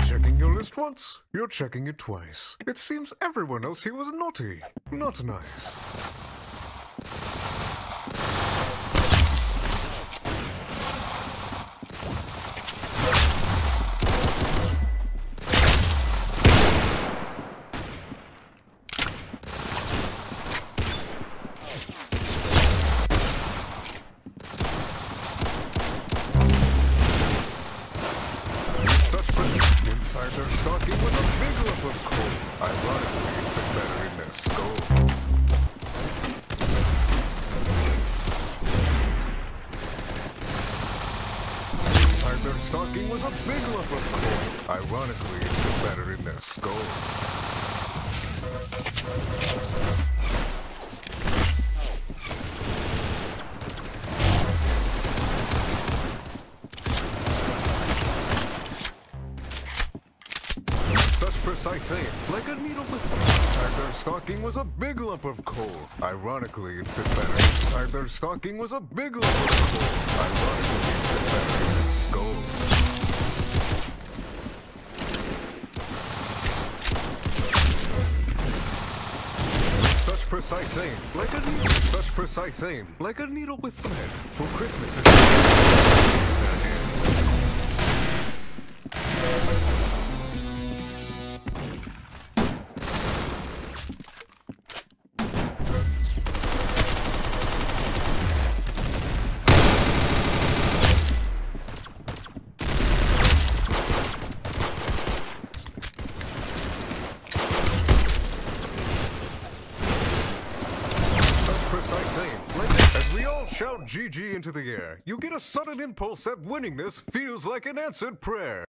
checking your list once, you're checking it twice. It seems everyone else here was naughty. Not nice. Insider stalking with a big lump of coal. Ironically, it fit better in their skull. Insider stalking with a big lump of coal. Ironically, it fit better in their skull. Precise aim, like a needle with inside their stocking was a big lump of coal. Ironically, it fit better inside their stocking was a big lump of coal. Ironically, it fit better in their skull. Such precise aim, like a needle. Such precise aim, like a needle with thread. For Christmas is as we all shout GG into the air, you get a sudden impulse that winning this feels like an answered prayer.